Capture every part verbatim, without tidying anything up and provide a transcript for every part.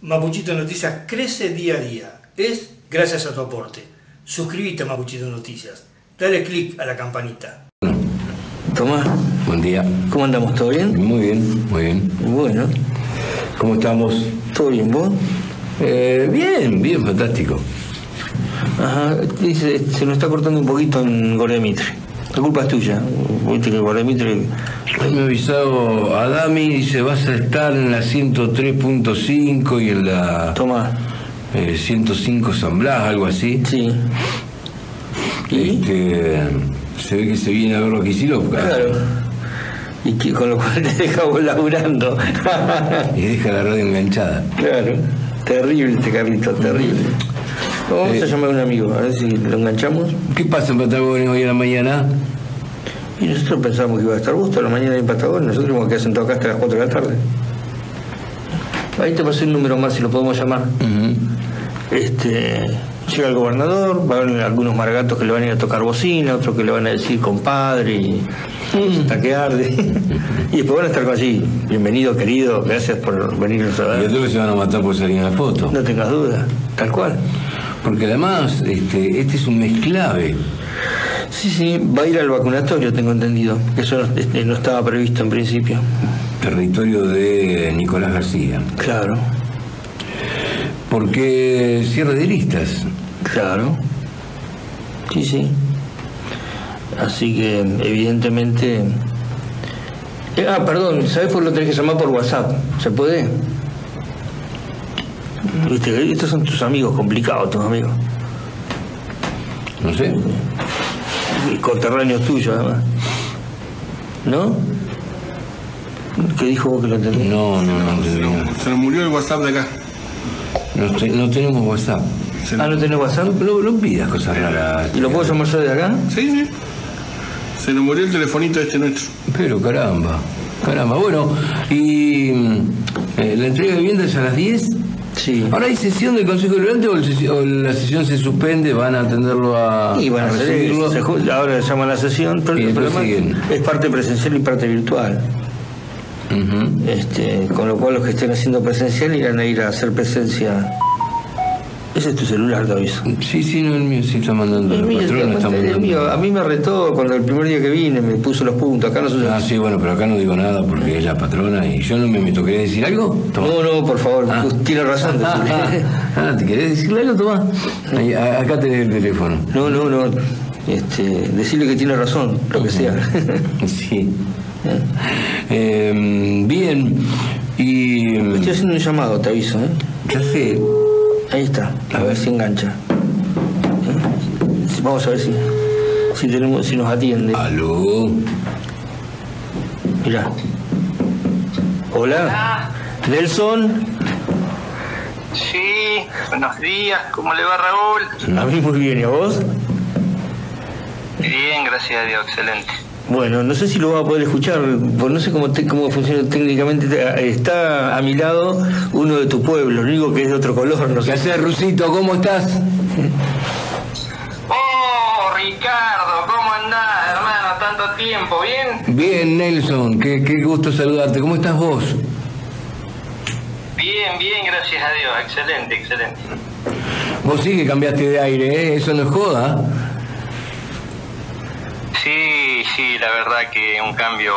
Mapuchito Noticias crece día a día. Es gracias a tu aporte. Suscríbete a Mapuchito Noticias. Dale click a la campanita. Tomás. Buen día. ¿Cómo andamos? ¿Todo bien? Muy bien, muy bien. Bueno. ¿Cómo estamos? ¿Todo bien, vos? Eh, bien, bien, fantástico. Ajá, dice, se nos está cortando un poquito en Goremitre. La culpa es tuya. Viste que Goremitre... Me ha avisado Adami, dice, vas a estar en la ciento tres punto cinco y en la... Tomás. Eh, ciento cinco San Blas, algo así. Sí. ¿Y? Este, se ve que se viene a ver lo que hicieron. Claro. Y que, con lo cual te deja vos laburando. Y deja la radio enganchada. Claro. Terrible este carrito, terrible. Vamos eh, a llamar a un amigo, a ver si lo enganchamos. ¿Qué pasa en Patagonia hoy a la mañana? Y nosotros pensamos que iba a estar gusto a la mañana en Patagonia. Nosotros hemos quedado sentados acá hasta las cuatro de la tarde. Ahí te pasé un número más si lo podemos llamar. Uh-huh. Este, llega el gobernador, va a haber algunos margatos que le van a ir a tocar bocina, otros que le van a decir compadre y hasta que arde. Y después van a estar así, bienvenido querido, gracias por venirnos a ver. Y otros que se van a matar por salir en la foto. No tengas duda, tal cual. Porque además, este, este es un mes clave. Sí, sí, va a ir al vacunatorio, tengo entendido. Eso no, este, no estaba previsto en principio. Territorio de Nicolás García. Claro. Porque cierre de listas. Claro. Sí, sí. Así que, evidentemente... Eh, ah, perdón, ¿sabes por qué lo tenés que llamar por WhatsApp? ¿Se puede? Viste, estos son tus amigos complicados, tus amigos. No sé. Conterráneos tuyos, además. ¿No? ¿Qué dijo vos que lo entendí? No, no, no entendí. Se nos murió el WhatsApp de acá. No, te, no tenemos WhatsApp. Ah, ¿no tenés WhatsApp? No, no pidas cosas raras. ¿Y lo puedo llamar yo de acá? Sí, sí. Se nos murió el telefonito este nuestro. Pero caramba, caramba. Bueno, y eh, la entrega de viviendas es a las diez. Sí. ¿Ahora hay sesión del Consejo Deliberante o, el, o la sesión se suspende? ¿Van a atenderlo a, y van a, a recibirlo? Se, se, ahora se llama la sesión, pero el problema es parte presencial y parte virtual. Uh-huh. Este, con lo cual los que estén haciendo presencial irán a ir a hacer presencia. Ese es tu celular, te aviso. Sí, sí, no, el mío sí está mandando. El mío, patrón, está mandando. El mío, a mí me retó cuando el primer día que vine me puso los puntos. Acá no se... Ah, sí, bueno, pero acá no digo nada porque es la patrona y yo no me meto. ¿Querés decir algo? Toma. No, no, por favor, ah. Tienes razón. Ah, ah, ah, ¿te querés decirle algo, Tomás? Ahí, acá tenés el teléfono. No, no, no. Este, decirle que tiene razón, lo que sea. Sí. Eh, bien. Y... Estoy haciendo un llamado, te aviso, ¿eh? Ya sé. Ahí está, a ver si engancha. Vamos a ver si, si, tenemos, si nos atiende. Aló. Mirá. Hola. Hola. Nelson. Sí, buenos días. ¿Cómo le va, Raúl? A mí muy bien, ¿y a vos? Bien, gracias a Dios, excelente. Bueno, no sé si lo va a poder escuchar, porque no sé cómo, te, cómo funciona técnicamente. Está a mi lado uno de tu pueblo, lo único que es de otro color. No sé. ¿Qué haces, Rusito? ¿Cómo estás? Oh, Ricardo, ¿cómo andás, hermano? Tanto tiempo, ¿bien? Bien, Nelson, qué, qué gusto saludarte. ¿Cómo estás vos? Bien, bien, gracias a Dios, excelente, excelente. Vos sí que cambiaste de aire, ¿eh? Eso no es joda. Sí, sí, la verdad que un cambio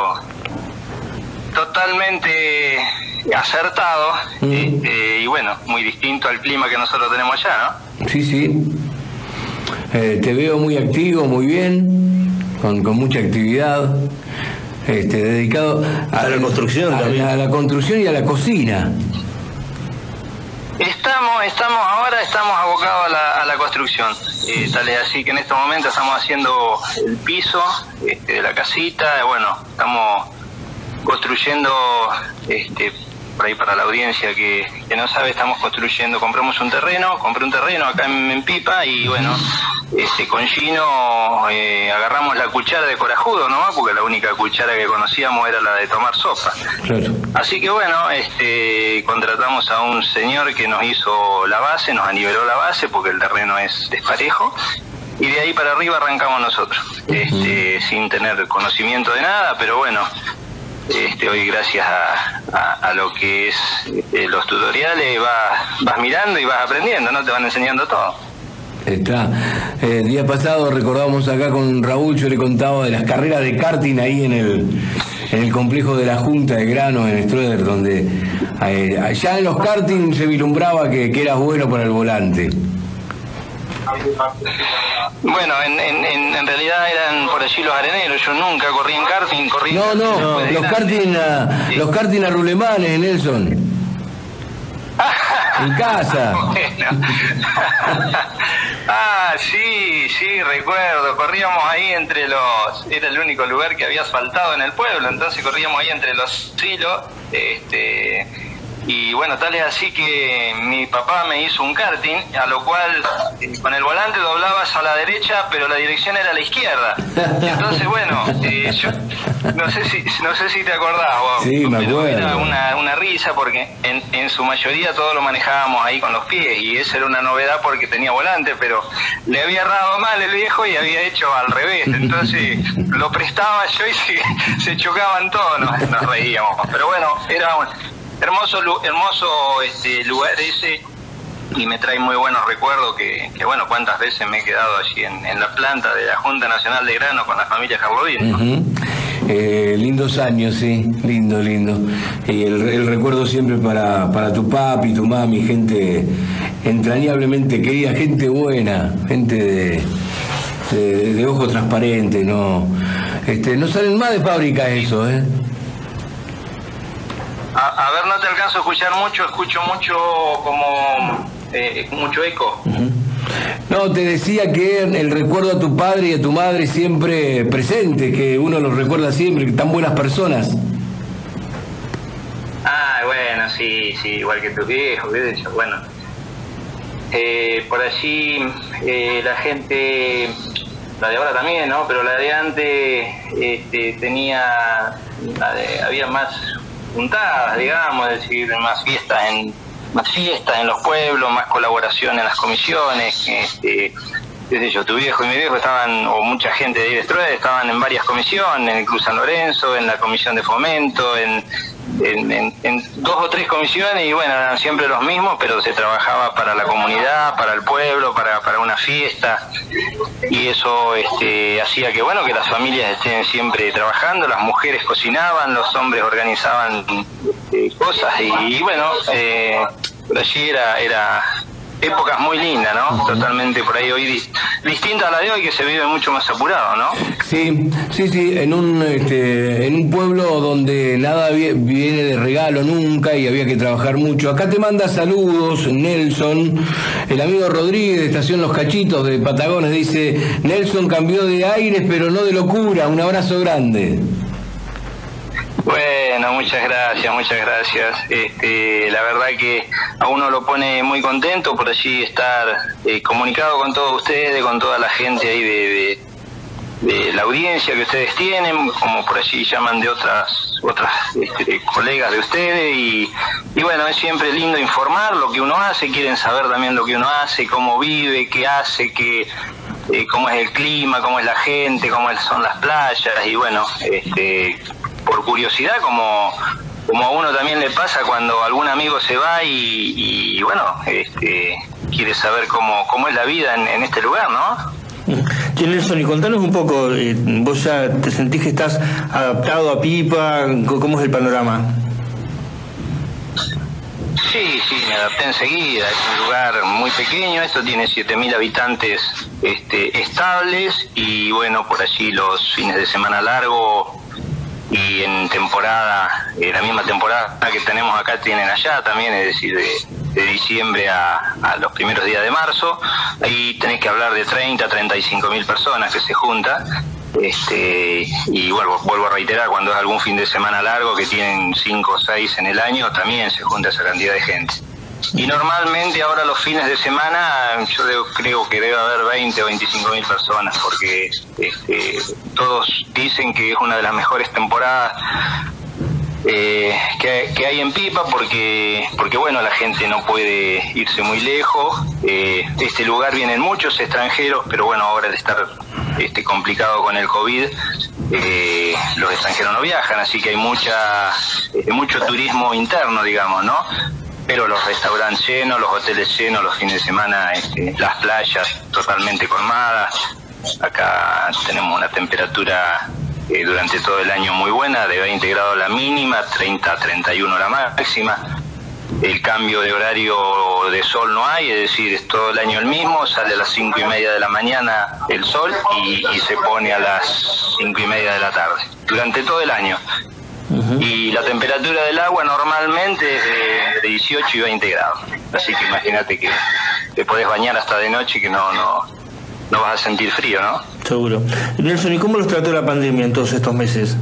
totalmente acertado mm. eh, eh, y bueno, muy distinto al clima que nosotros tenemos allá, ¿no? Sí, sí. Eh, te veo muy activo, muy bien, con, con mucha actividad, este, dedicado a, a la construcción a, también. A la construcción y a la cocina. Estamos, estamos ahora estamos abocados a la, a la construcción. Eh, tal es así que en este momento estamos haciendo el piso este, de la casita. Bueno, estamos construyendo, este, por ahí para la audiencia que, que no sabe, estamos construyendo, compramos un terreno, compré un terreno acá en, en Pipa y bueno, este, con Gino eh, agarramos la cuchara de corajudo nomás, porque la única cuchara que conocíamos era la de tomar sopa. Claro. Así que bueno, este, contratamos a un señor que nos hizo la base, nos aniveló la base porque el terreno es desparejo. Y de ahí para arriba arrancamos nosotros, este, uh-huh. sin tener conocimiento de nada, pero bueno, este, hoy gracias a, a, a lo que es este, los tutoriales vas, vas mirando y vas aprendiendo, ¿no? Te van enseñando todo. Está. El día pasado recordábamos acá con Raúl, yo le contaba de las carreras de karting ahí en el, en el complejo de la Junta de Grano en Stroeder, donde eh, allá en los karting se vislumbraba que, que eras bueno para el volante. Bueno, en, en, en realidad eran por allí los areneros, yo nunca corrí en karting, corrí No, no, no los karting a, sí. los karting a rulemanes, Nelson. En casa. Bueno. Ah, sí, sí, recuerdo. Corríamos ahí entre los... Era el único lugar que había asfaltado en el pueblo, entonces corríamos ahí entre los silos. Este, y bueno, tal es así que mi papá me hizo un karting, a lo cual con el volante doblabas a la derecha, pero la dirección era a la izquierda. Y entonces, bueno, eh, yo no sé si no sé si te acordás, vos. Sí, me acuerdo. Era una, una risa porque en, en su mayoría todo lo manejábamos ahí con los pies y esa era una novedad porque tenía volante, pero le había errado mal el viejo y había hecho al revés. Entonces lo prestaba yo y se, se chocaban todos, nos, nos reíamos. Pero bueno, era un hermoso hermoso este lugar ese y me trae muy buenos recuerdos que, que bueno, cuántas veces me he quedado allí en, en la planta de la Junta Nacional de Grano con la familia Jarlodín, ¿no? Uh-huh. eh, lindos años, sí, lindo, lindo. Y el, el recuerdo siempre para, para tu papi, tu mami, gente entrañablemente querida, gente buena, gente de, de, de ojo transparente, no, este, no salen más de fábrica eso, ¿eh? A, a ver, no te alcanzo a escuchar mucho, escucho mucho como eh, mucho eco. Uh-huh. No, te decía que el recuerdo a tu padre y a tu madre siempre presente, que uno los recuerda siempre, que tan buenas personas. Ah, bueno, sí, sí, igual que tus viejos, qué sé yo, bueno. Eh, por allí eh, la gente, la de ahora también, ¿no? Pero la de antes este, tenía, la de, había más juntadas, digamos, es decir, más fiestas en más fiestas en los pueblos, más colaboración en las comisiones, este, qué sé yo, tu viejo y mi viejo estaban, o mucha gente de Stroeder estaban en varias comisiones, en el Club San Lorenzo, en la comisión de fomento, en, en, en, en dos o tres comisiones, y bueno, eran siempre los mismos, pero se trabajaba para la comunidad, para el pueblo, para, para una fiesta, y eso este, hacía que bueno, que las familias estén siempre trabajando, las mujeres cocinaban, los hombres organizaban eh, cosas, y, y bueno, eh, por allí era, era épocas muy lindas, ¿no? Totalmente por ahí hoy dis, distinta a la de hoy, que se vive mucho más apurado, ¿no? Sí, sí, sí, en un este, en un pueblo donde nada viene de regalo nunca y había que trabajar mucho. Acá te manda saludos Nelson, el amigo Rodríguez de Estación Los Cachitos de Patagones, dice: Nelson cambió de aires pero no de locura, un abrazo grande. Bueno, muchas gracias, muchas gracias. Este, la verdad que a uno lo pone muy contento por allí estar eh, comunicado con todos ustedes, con toda la gente ahí de, de, de la audiencia que ustedes tienen, como por allí llaman de otras otras este, colegas de ustedes, y, y bueno, es siempre lindo informar lo que uno hace, quieren saber también lo que uno hace, cómo vive, qué hace, qué... Eh, cómo es el clima, cómo es la gente, cómo son las playas, y bueno, este, por curiosidad, como, como a uno también le pasa cuando algún amigo se va y, y bueno, este, quiere saber cómo, cómo es la vida en, en este lugar, ¿no? Che, Nelson, y contanos un poco, eh, vos ya te sentís que estás adaptado a Pipa, ¿cómo es el panorama? Sí, sí, me adapté enseguida. Es un lugar muy pequeño, esto tiene siete mil habitantes este, estables, y bueno, por allí los fines de semana largo y en temporada, eh, la misma temporada que tenemos acá tienen allá también, es decir, de, de diciembre a, a los primeros días de marzo, ahí tenés que hablar de treinta, treinta y cinco mil personas que se juntan. Este, y vuelvo, vuelvo a reiterar, cuando es algún fin de semana largo que tienen cinco o seis en el año, también se junta esa cantidad de gente. Y normalmente ahora los fines de semana yo creo que debe haber veinte o veinticinco mil personas, porque este, todos dicen que es una de las mejores temporadas eh, que, que hay en Pipa, porque porque bueno, la gente no puede irse muy lejos. Eh, de este lugar vienen muchos extranjeros, pero bueno, ahora de estar este complicado con el COVID, eh, los extranjeros no viajan, así que hay mucha eh, mucho turismo interno, digamos, ¿no? Pero los restaurantes llenos, los hoteles llenos, los fines de semana, este, las playas totalmente colmadas. Acá tenemos una temperatura eh, durante todo el año muy buena, de veinte grados la mínima, treinta a treinta y uno la máxima. El cambio de horario de sol no hay, es decir, es todo el año el mismo, sale a las cinco y media de la mañana el sol y, y se pone a las cinco y media de la tarde, durante todo el año. Uh-huh. Y la temperatura del agua normalmente es de, de dieciocho y veinte grados, así que imagínate que te podés bañar hasta de noche que no, no, no vas a sentir frío, ¿no? Seguro. Nelson, ¿y cómo los trató la pandemia en todos estos meses?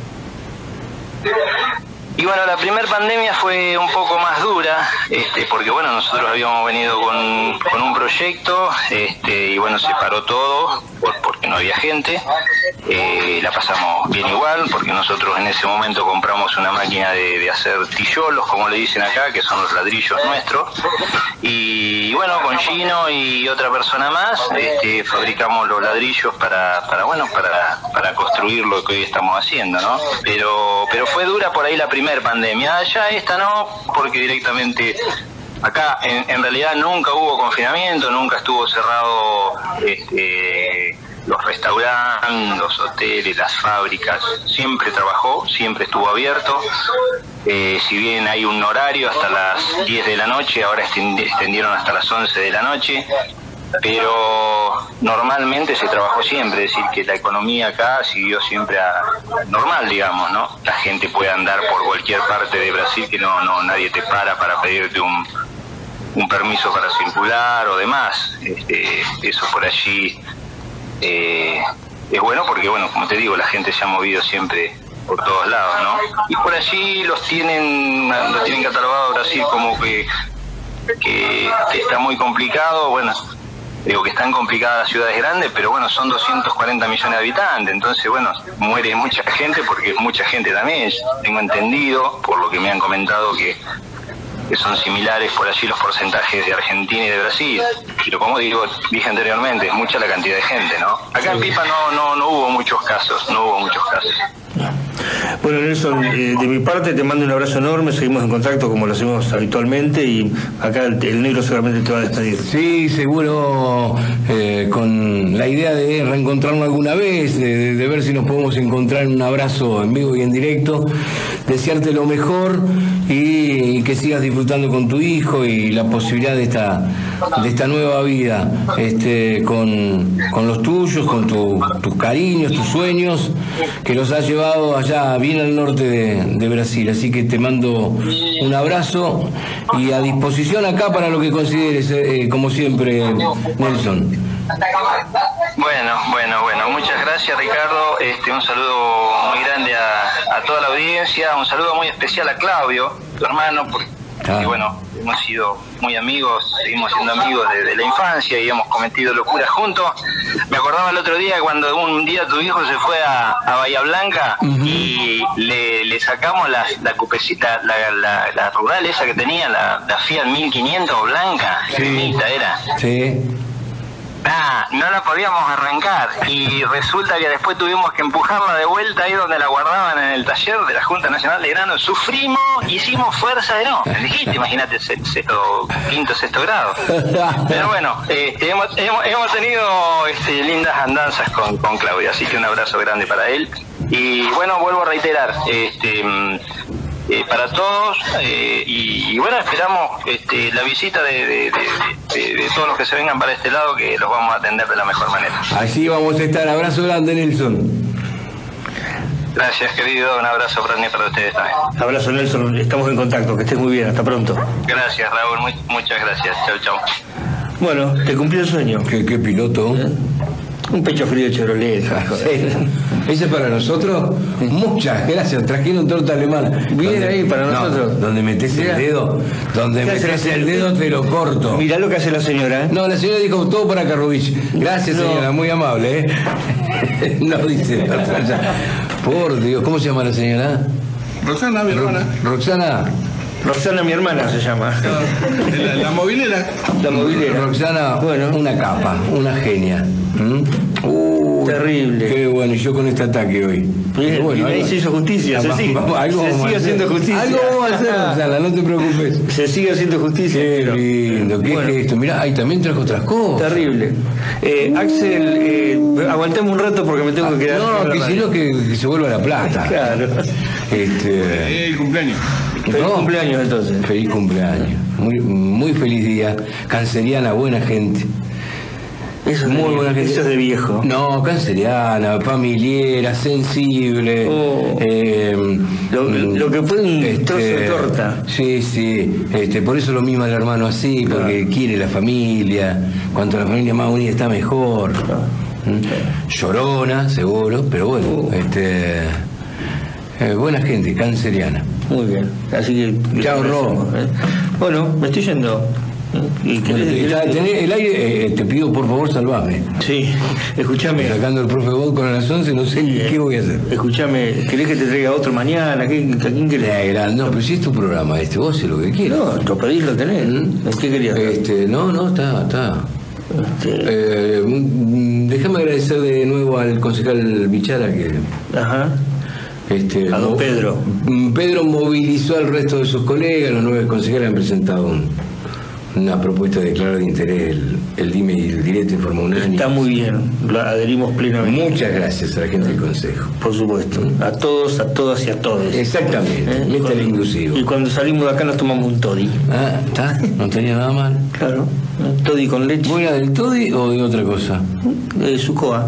Y bueno, la primera pandemia fue un poco más dura, este, porque bueno, nosotros habíamos venido con, con un proyecto, este, y bueno, se paró todo por, porque no había gente. Eh, la pasamos bien igual, porque nosotros en ese momento compramos una máquina de, de hacer tillolos, como le dicen acá, que son los ladrillos nuestros. Y, y bueno, con Gino y otra persona más, este, fabricamos los ladrillos para, para bueno, para, para construir lo que hoy estamos haciendo, ¿no? Pero, pero fue dura por ahí la primera pandemia, ya esta no, porque directamente acá en, en realidad nunca hubo confinamiento, nunca estuvo cerrado este, los restaurantes, los hoteles, las fábricas, siempre trabajó, siempre estuvo abierto. Eh, si bien hay un horario hasta las diez de la noche, ahora extendieron hasta las once de la noche, pero normalmente se trabajó siempre, es decir, que la economía acá siguió siempre a normal, digamos, ¿no? La gente puede andar por cualquier parte de Brasil, que no, no nadie te para para pedirte un, un permiso para circular o demás. Este, eso por allí eh, es bueno porque, bueno, como te digo, la gente se ha movido siempre por todos lados, ¿no? Y por allí los tienen, los tienen catalogado Brasil como que, que, que está muy complicado, bueno. Digo que están complicadas las ciudades grandes, pero bueno, son doscientos cuarenta millones de habitantes, entonces bueno, muere mucha gente porque es mucha gente también. Tengo entendido, por lo que me han comentado, que, que son similares por allí los porcentajes de Argentina y de Brasil. Pero como digo, dije anteriormente, es mucha la cantidad de gente, ¿no? Acá en Pipa no, no, no hubo muchos casos, no hubo muchos casos. Bueno, Nelson, eh, de mi parte te mando un abrazo enorme, seguimos en contacto como lo hacemos habitualmente y acá el, el negro seguramente te va a despedir. Sí, seguro, eh, con la idea de reencontrarnos alguna vez, de, de ver si nos podemos encontrar en un abrazo en vivo y en directo, desearte lo mejor y, y que sigas disfrutando con tu hijo y la posibilidad de esta, de esta nueva vida, este, con, con los tuyos, con tu, tus cariños, tus sueños, que los has llevado allá bien al norte de, de Brasil. Así que te mando un abrazo y a disposición acá para lo que consideres, eh, como siempre, Nelson. Bueno, bueno, bueno, muchas gracias, Ricardo. Este, un saludo muy grande a, a toda la audiencia, un saludo muy especial a Claudio, tu hermano, porque ah. y bueno, hemos sido muy amigos, seguimos siendo amigos desde la infancia y hemos cometido locuras juntos. Me acordaba el otro día cuando un día tu hijo se fue a, a Bahía Blanca uh-huh. y le, le sacamos la, la cupecita, la, la, la rural esa que tenía, la, la Fiat mil quinientos blanca, sí. era. Sí. Ah, no la podíamos arrancar y resulta que después tuvimos que empujarla de vuelta ahí donde la guardaban en el taller de la Junta Nacional de Grano. Sufrimos, hicimos fuerza de no. Dijiste, imagínate, sexto, quinto, sexto grado. Pero bueno, este, hemos, hemos, hemos tenido este, lindas andanzas con, con Claudia, así que un abrazo grande para él. Y bueno, vuelvo a reiterar, este... Eh, para todos eh, y, y bueno, esperamos este, la visita de, de, de, de, de todos los que se vengan para este lado, que los vamos a atender de la mejor manera. Así vamos a estar. Abrazo grande, Nelson. Gracias, querido. Un abrazo grande para ustedes también. Abrazo, Nelson. Estamos en contacto. Que estés muy bien. Hasta pronto. Gracias, Raúl. Muy, muchas gracias. Chau, chau. Bueno, te cumplí el sueño. ¿Qué, qué piloto? ¿Eh? Un pecho frío de Chevrolet. ¿Ese es para nosotros? Muchas gracias. Trajeron torta alemana. Viene ahí para nosotros. No, donde metes el dedo, donde metes el dedo te lo corto. Mirá lo que hace la señora. ¿eh? No, la señora dijo todo para Carrovich. Gracias, no. Señora, muy amable. ¿eh? No dice la otra ya. Por Dios, ¿cómo se llama la señora? Roxana, mi hermana. Roxana. Roxana, mi hermana, se llama. La, la movilera. La movilera. Roxana, bueno, una capa, una genia. ¿Mm? Uh, Uh, terrible. Qué bueno, y yo con este ataque hoy. Bien, bueno, y ahí algo- se hizo justicia, se Vamos, sigue, vamos, algo se vamos a sigue hacer. haciendo justicia. Algo vamos a hacer, Gonzalo, no te preocupes. Se sigue haciendo justicia. Qué pero- lindo, qué Bueno, gesto. Mirá, ahí también trajo otras cosas. terrible. Eh, Axel, eh, aguantame un rato porque me tengo que quedar. No, con la que si radio. no, que, que se vuelva la plata. Claro. Este, Es el cumpleaños. Feliz no. cumpleaños entonces. Feliz cumpleaños. Muy, muy feliz día. Canceriana, buena gente. Eso es Muy de, buena gente. eso es de viejo. No, canceriana, familiera, sensible. Oh. eh, Lo, lo que fue un trozo de torta. Sí, sí. Este, por eso lo mismo al hermano así, porque quiere la familia. Cuanto la familia más unida está mejor. ¿Mm? Llorona, seguro, pero bueno. Oh. Este, eh, buena gente, canceriana. Muy bien. Así que. Chao, Ro. ¿eh? Bueno, me estoy yendo. ¿Y querés- Bueno, te- querés- ya tenés el aire, eh, te pido por favor salvame. Sí, escúchame. Sacando el profe Bob con las once, no sé Sí, qué voy a hacer. Escúchame, ¿querés que te traiga otro mañana? ¿Qué, ¿A quién querés? Eh, gran- No, pero si es tu programa este, vos haces lo que quieras. No, lo pedís, lo tenés. ¿Mm? ¿Qué querías? Este, no, no, está, está. Este, Eh, mm, déjame agradecer de nuevo al concejal Bichara que ajá. este, A don mo- Pedro. Mm, Pedro movilizó al resto de sus colegas, los nueve concejales han presentado un- una propuesta de declarar de interés el, el dime y el directo en forma unánime. Está muy bien, lo adherimos plenamente. Muchas gracias a la gente del consejo. Por supuesto. A todos, a todas y a todos. Exactamente, ¿Eh? mete el Cuando- inclusivo. Y cuando salimos de acá nos tomamos un toddy. Ah, está, no tenía nada mal. Claro. ¿eh? Toddy con leche. ¿Vos era del Toddy o de otra cosa? Eh, Sucoa.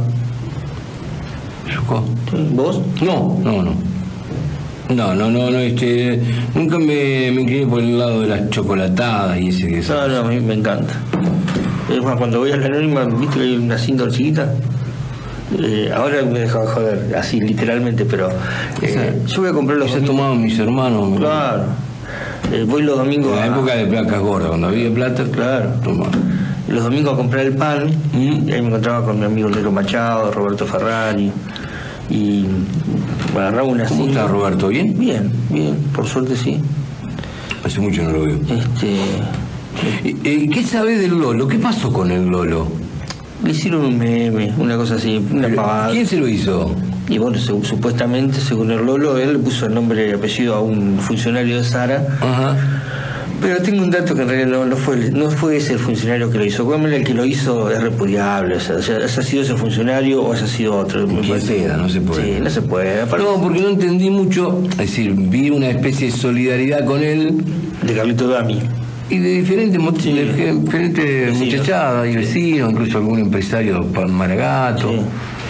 ¿Yucó? ¿Sí? ¿Vos? No, no, no. No, no, no, no, este, nunca me, me incliné por el lado de las chocolatadas y ese que es. No, no, a mí me encanta. Es más, cuando voy a la anónima, viste que hay una síndrome chiquita. Eh, ahora me deja de joder, así literalmente, pero eh, yo voy a comprar los Se domingos. tomaban mis hermanos. me- Claro. Eh, voy los domingos En la a- época de placas gordas, cuando había plata, Claro. tomaba. los domingos a comprar el pan. Y ahí me encontraba con mi amigo Lero Machado, Roberto Ferrari. Y me agarraba una ¿Cómo silla. está Roberto? ¿Bien? Bien, bien, por suerte sí. Hace mucho no lo veo. Este, ¿Y- y ¿Qué sabés del Lolo? ¿Qué pasó con el Lolo? le hicieron un meme, una cosa así, una pavada. ¿Quién se lo hizo? Y bueno, se- supuestamente, según el Lolo, él le puso el nombre y apellido a un funcionario de Sara. Ajá. Pero tengo un dato que en realidad no, no fue no fue ese el funcionario que lo hizo. Bueno, el que lo hizo es repudiable. O sea, ya- haya sido ese funcionario o haya sido otro. Me Quien parece- sea, no se puede. Sí, no se puede. Aparte No, porque no entendí mucho, es decir, vi una especie de solidaridad con él de Carlito Dami. y de diferentes, mot- Sí. de diferentes Vecinos. muchachadas y vecinos, incluso algún empresario pa- maragato. Sí.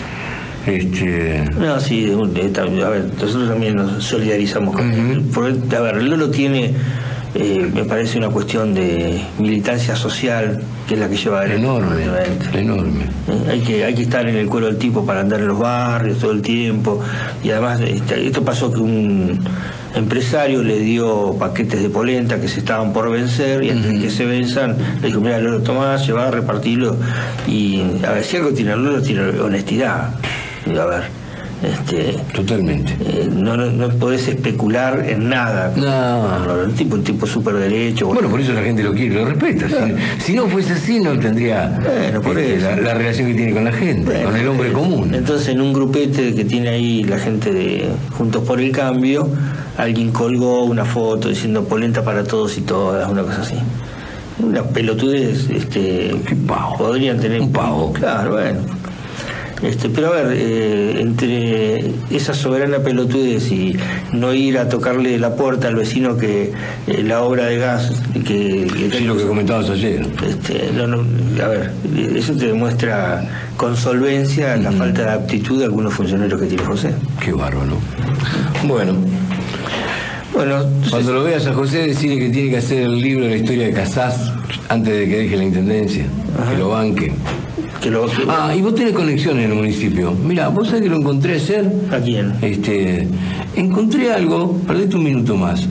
Este, No, sí, de un- de- a ver, nosotros también nos solidarizamos con él. Porque, a ver, el Lolo tiene, eh, me parece, una cuestión de militancia social, que es la que lleva adelante. enorme, obviamente. enorme. Eh, Hay que, hay que estar en el cuero del tipo para andar en los barrios todo el tiempo. Y además, este, esto pasó que un empresario le dio paquetes de polenta que se estaban por vencer y antes de que se venzan, le dijo, mira, Lolo, tomás, llevá, repartilo. Y a ver, si algo tiene el Lolo, tiene honestidad. Y, a ver, este, Totalmente. eh, no, no, no podés especular en nada. No. El tipo, un tipo súper derecho. Bueno, por eso la gente lo quiere, lo respeta. Si, si no fuese así, no tendría Bueno, por este, eso. la, la relación que tiene con la gente, Bueno, con el hombre eh, común. Entonces, en un grupete que tiene ahí la gente de Juntos por el Cambio, alguien colgó una foto diciendo polenta para todos y todas, una cosa así. Una pelotudez, este, Qué pavo. podrían tener Un pavo. Claro, bueno. Este, pero a ver, eh, entre esa soberana pelotudez y no ir a tocarle la puerta al vecino que eh, la obra de gas que, que Sí, lo que comentabas ayer. este, no, no, a ver, eso te demuestra con solvencia la falta de aptitud de algunos funcionarios que tiene José. Qué bárbaro. Bueno, Bueno, entonces, cuando lo veas a José, decirle que tiene que hacer el libro de la historia de Casás antes de que deje la intendencia, que lo banque. que lo, que- Ah, y vos tenés conexión en el municipio. Mira, vos sabés que lo encontré ayer. ¿a quién? Este, encontré algo, perdete un minuto más.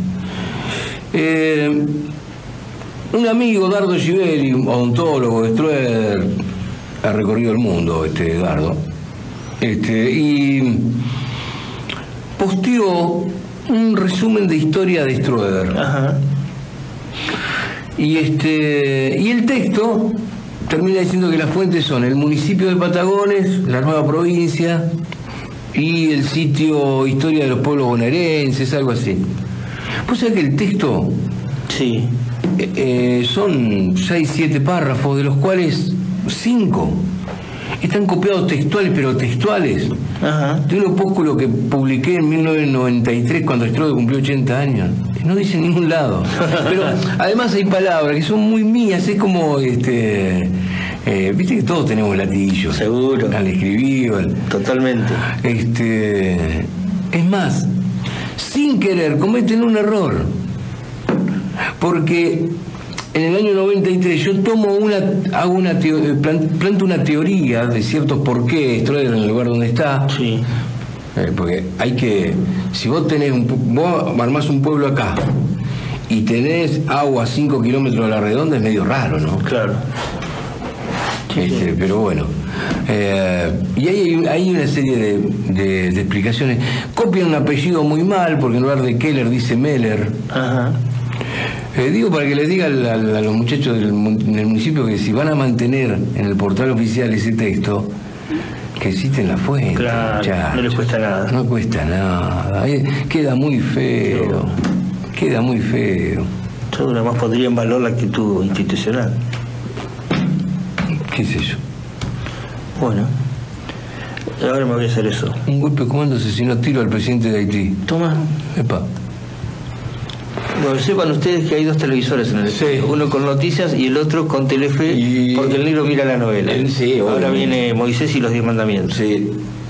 Eh, un amigo, Dardo Givelli, odontólogo de Stroeder, ha recorrido el mundo, este Dardo, este, y posteó un resumen de historia de Stroeder. Ajá. Y este y el texto termina diciendo que las fuentes son el municipio de Patagones, la nueva provincia y el sitio Historia de los Pueblos Bonaerenses, algo así. ¿Vos sabés que el texto Sí. eh, eh, son seis, siete párrafos, de los cuales cinco están copiados textuales, pero textuales, Ajá. de un opúsculo que publiqué en mil novecientos noventa y tres cuando Strode cumplió ochenta años? No dice en ningún lado. Pero además hay palabras que son muy mías, es como, este, eh, viste que todos tenemos latillos. Seguro. Al escribir, al- Totalmente. este, es más, sin querer cometen un error, porque en el año noventa y tres yo tomo una, hago una teo- plan- planto una teoría de ciertos por qué Strode en el lugar donde está. Sí. Eh, porque hay que, si vos tenés un, pu- vos armás un pueblo acá y tenés agua a cinco kilómetros a la redonda, es medio raro, ¿no? Claro. Este, pero bueno, eh, y hay, hay una serie de, de- de explicaciones. Copian un apellido muy mal, porque en lugar de Keller dice Meller. Ajá. Eh, digo para que les diga al- al- a los muchachos del, mun- del municipio que si van a mantener en el portal oficial ese texto, que existen las fuentes. Claro, muchachos. no les cuesta nada. No cuesta nada. Ahí queda muy feo. Queda muy feo. Todo lo demás pondría en valor la actitud institucional. ¿Qué es eso? Bueno, ahora me voy a hacer eso. Un golpe de comando asesinó a tiro al presidente de Haití. Toma. Epa. Bueno, sepan ustedes que hay dos televisores en el estudio, uno con noticias y el otro con Telefe, Y- porque el negro mira la novela. Eh, sí, Ahora obvio. viene Moisés y los diez mandamientos. Sí.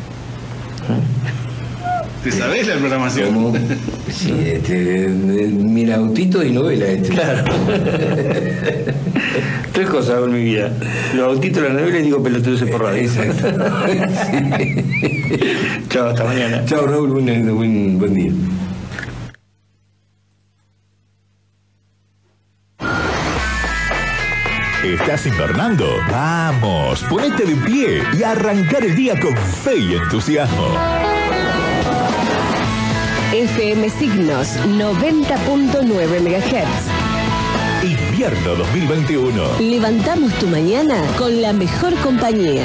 ¿Te sabés la programación? ¿Cómo? Sí, este, eh, mira, autito y novela este. Claro. Tres cosas hago en mi vida. Los autitos, la novela y digo pelotudos por radio. Exacto. Chao, hasta mañana. Chao, Raúl, buen, buen, buen día. ¿Estás invernando? Vamos, ponete de pie y arrancar el día con fe y entusiasmo. F M Signos noventa punto nueve megahertz. Invierno dos mil veintiuno. Levantamos tu mañana con la mejor compañía.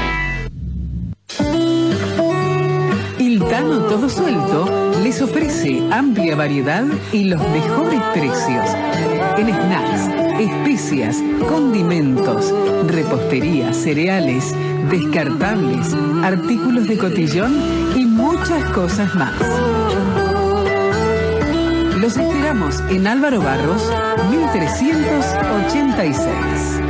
Iltano Todo Suelto les ofrece amplia variedad y los mejores precios en snacks, especias, condimentos, repostería, cereales, descartables, artículos de cotillón y muchas cosas más. Los esperamos en Álvaro Barros, mil trescientos ochenta y seis.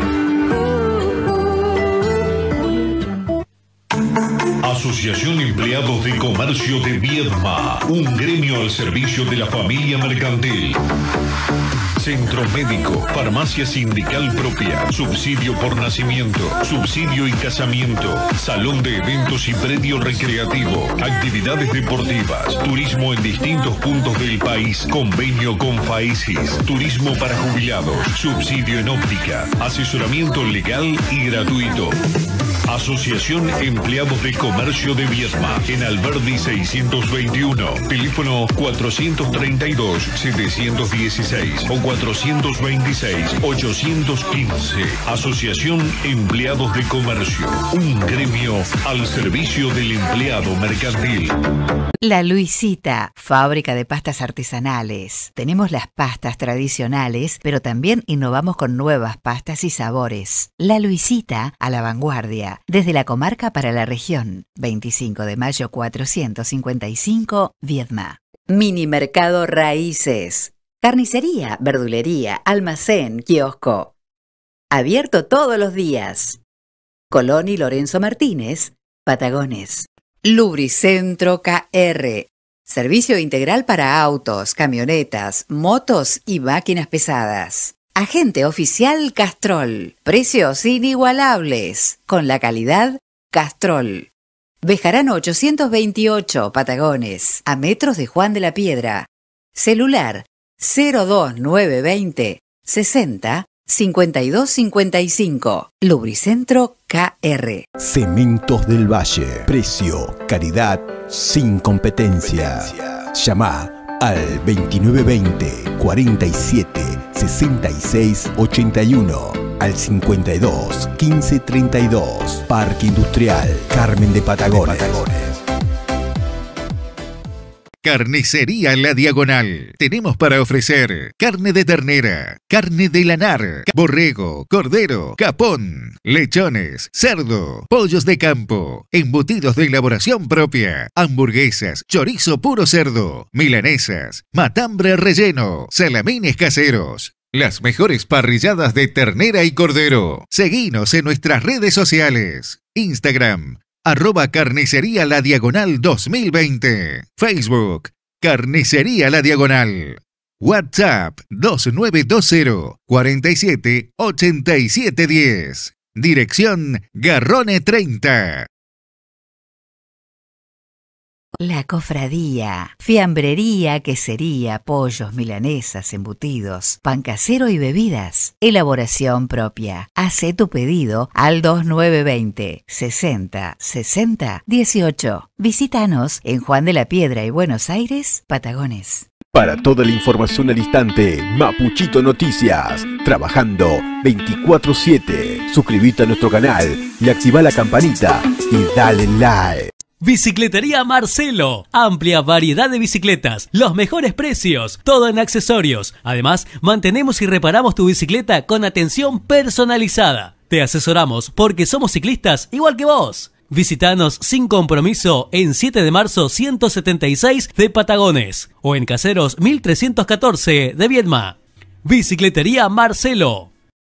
Asociación Empleados de Comercio de Viedma, un gremio al servicio de la familia mercantil. Centro médico, farmacia sindical propia, subsidio por nacimiento, subsidio y casamiento, salón de eventos y predio recreativo, actividades deportivas, turismo en distintos puntos del país, convenio con FAESIS, turismo para jubilados, subsidio en óptica, asesoramiento legal y gratuito. Asociación Empleados de Comercio de Viedma, en Alberdi seiscientos veintiuno, teléfono cuatrocientos treinta y dos, setecientos dieciséis o cuatrocientos veintiséis, ochocientos quince. Asociación Empleados de Comercio, un gremio al servicio del empleado mercantil. La Luisita, fábrica de pastas artesanales. Tenemos las pastas tradicionales, pero también innovamos con nuevas pastas y sabores. La Luisita, a la vanguardia, desde la comarca para la región. veinticinco de mayo cuatrocientos cincuenta y cinco, Viedma. Mini Mercado Raíces. Carnicería, verdulería, almacén, kiosco. Abierto todos los días. Colón y Lorenzo Martínez, Patagones. Lubricentro K R. Servicio integral para autos, camionetas, motos y máquinas pesadas. Agente oficial Castrol. Precios inigualables. Con la calidad Castrol. Bejarano ochocientos veintiocho, Patagones. A metros de Juan de la Piedra. Celular cero dos nueve veinte sesenta cincuenta y dos cincuenta y cinco. Lubricentro K R. Cementos del Valle. Precio, calidad, sin competencia. Llama al veintinueve veinte cuarenta y siete sesenta y seis ochenta y uno. al cincuenta y dos, quince, treinta y dos. Parque Industrial Carmen de Patagones. Carnicería La Diagonal. Tenemos para ofrecer carne de ternera, carne de lanar, borrego, cordero, capón, lechones, cerdo, pollos de campo, embutidos de elaboración propia, hamburguesas, chorizo puro cerdo, milanesas, matambre relleno, salamines caseros. Las mejores parrilladas de ternera y cordero. Seguinos en nuestras redes sociales. Instagram, arroba Carnicería La Diagonal dos mil veinte. Facebook, Carnicería La Diagonal. WhatsApp dos nueve dos cero, cuatro siete, ocho siete uno cero. Dirección Garrone treinta. La Cofradía, fiambrería, quesería, pollos, milanesas, embutidos, pan casero y bebidas. Elaboración propia. Hacé tu pedido al dos nueve dos cero, sesenta, sesenta, dieciocho. Visítanos en Juan de la Piedra y Buenos Aires, Patagones. Para toda la información al instante, Mapuchito Noticias. Trabajando veinticuatro siete. Suscríbete a nuestro canal y activa la campanita y dale like. Bicicletería Marcelo, amplia variedad de bicicletas, los mejores precios, todo en accesorios. Además, mantenemos y reparamos tu bicicleta con atención personalizada. Te asesoramos porque somos ciclistas igual que vos. Visítanos sin compromiso en siete de marzo ciento setenta y seis de Patagones o en Caseros mil trescientos catorce de Viedma. Bicicletería Marcelo.